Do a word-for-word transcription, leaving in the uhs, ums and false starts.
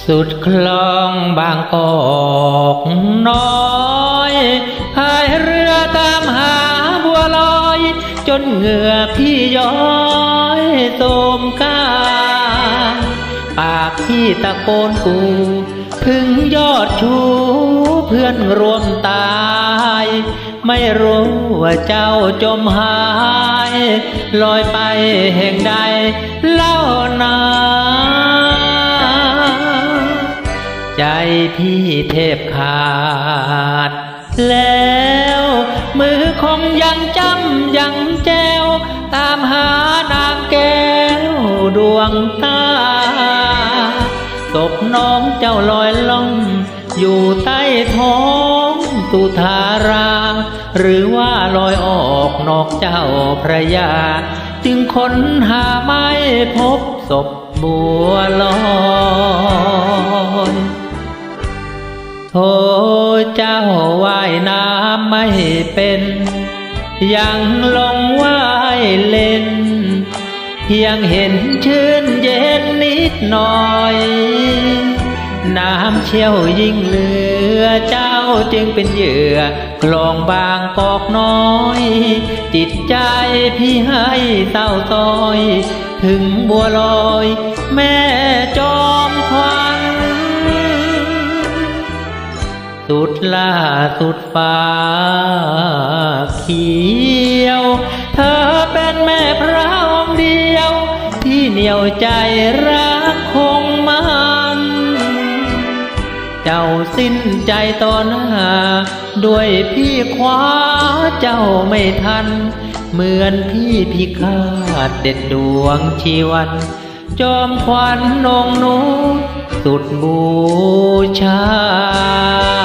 สุดคลองบางกอกน้อยพายเรือตามหาบัวลอยจนเหงื่อพี่ย้อยโสมกาปากพี่ตะโกนกูถึงยอดชูเพื่อนรวมตายไม่รู้ว่าเจ้าจมหายลอยไปแห่งใดเล่านาใจพี่เทบขาดแล้วมือคงยังจำยังแจวตามหานางแก้วดวงตาศพน้องเจ้าลอยล่องอยู่ใต้ท้องตุธาราหรือว่าลอยออกนอกเจ้าพระยาจึงค้นหาไม่พบศพบัวลอยโธ่เจ้าว่ายน้ำไม่เป็นยังลงว่ายเล่นเพียงเห็นชื่นเย็นนิดหน่อยน้ำเชี่ยวยิ่งเหลือเจ้าจึงเป็นเหยื่อคลองบางกอกน้อยจิตใจพี่ให้เศร้าต้อยถึงบัวลอยแม่จอมขวัญสุดล่าสุดฟ้าเขียวเธอเป็นแม่พระองค์เดียวที่เหนี่ยวใจรักคงมันเจ้าสิ้นใจต่อหน้าด้วยพี่คว้าเจ้าไม่ทันเหมือนพี่พิฆาตเด็ดดวงชีวันจอมขวัญนงนุชสุดบูชา